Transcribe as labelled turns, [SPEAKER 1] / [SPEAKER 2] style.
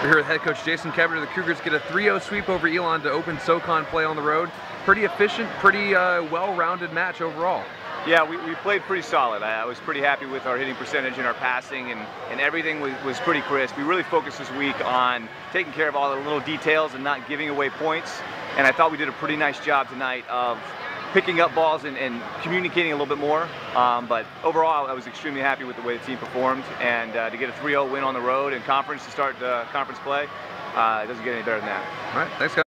[SPEAKER 1] We're here with head coach Jason Kepner. The Cougars get a 3-0 sweep over Elon to open SoCon play on the road. Pretty efficient, pretty well-rounded match overall.
[SPEAKER 2] Yeah, we played pretty solid. I was pretty happy with our hitting percentage and our passing, and everything was pretty crisp. We really focused this week on taking care of all the little details and not giving away points. And I thought we did a pretty nice job tonight of picking up balls and communicating a little bit more. But overall, I was extremely happy with the way the team performed. And to get a 3-0 win on the road in conference to start conference play, it doesn't get any better than that.
[SPEAKER 1] All right, thanks, guys.